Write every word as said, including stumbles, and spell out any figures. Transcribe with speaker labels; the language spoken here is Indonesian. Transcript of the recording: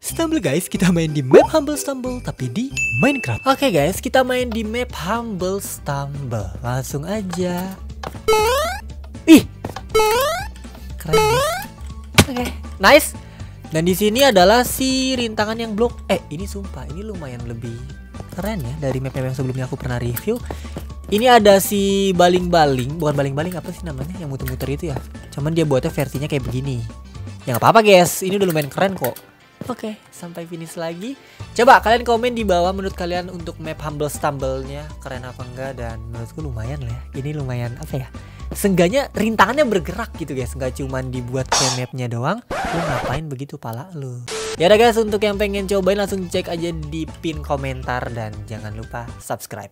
Speaker 1: Stumble guys, kita main di map Humble Stumble tapi di Minecraft. Oke guys, kita main di map Humble Stumble. Langsung aja. Ih, keren guys. Oke, nice. Dan di sini adalah si rintangan yang blok. Eh, ini sumpah, ini lumayan lebih keren ya dari map-map yang sebelumnya aku pernah review. Ini ada si baling-baling, bukan baling-baling, apa sih namanya yang muter-muter itu ya. Cuman dia buatnya versinya kayak begini. Ya nggak apa-apa guys, ini udah lumayan keren kok. Oke, sampai finish lagi. Coba kalian komen di bawah menurut kalian untuk map Humble Stumble-nya keren apa enggak. Dan menurutku lumayan lah ya. Ini lumayan apa ya, seenggaknya rintangannya bergerak gitu guys. Nggak cuman dibuat kayak mapnya doang. Lu ngapain begitu pala lu. Ya udah guys, untuk yang pengen cobain langsung cek aja di pin komentar. Dan jangan lupa subscribe.